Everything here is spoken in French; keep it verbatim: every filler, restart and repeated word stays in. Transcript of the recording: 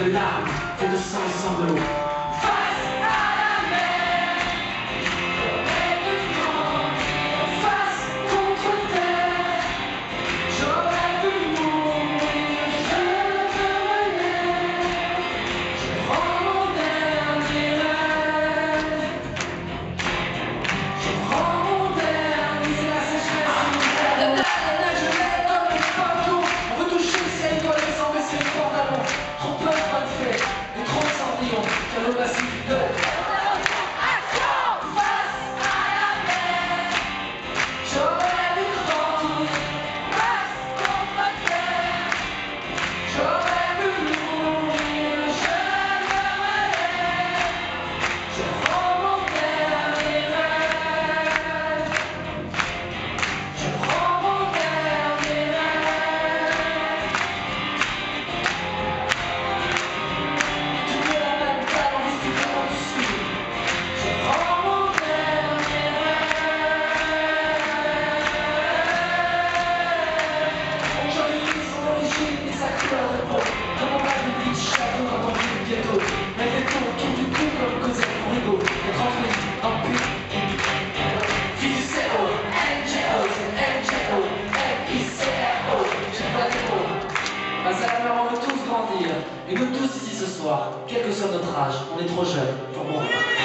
de larmes, fait de sang et sanglots. Face à la mer, j'aurais pu grandir. Face contre terre, j'aurais pu mourir. Je te relève, je prends mon dernier rêve. Je prends mon dernier, c'est la sécheresse. La neige est dans le partout. On veut toucher le ciel étoilé sans baisser le pantalon. Trop peur, pas de fait, et trop de cendrillon. Car le massif de action face à la mer. J'aurais dû grandir. Face contre terre. J'aurais pu mourir. Je me relève. Je prends mon dernier rêve. Je prends mon dernier rêve. Tu mets la même balle en discutant dessus. Je prends mon dernier rêve. On jolie son origine et sa couleur de peau. Comme on va du beach, château dans ton ville ghetto. Elle fait tour autour du cou comme Cosette pour Rigaud. Être entrée en pute. Fille du C O, N G O, c'est N G O, N I C R O. J'ai pas les mots. Face à la mer, on veut tous grandir. Et nous tous ici ce soir, quel que soit notre âge, on est trop jeunes pour mourir.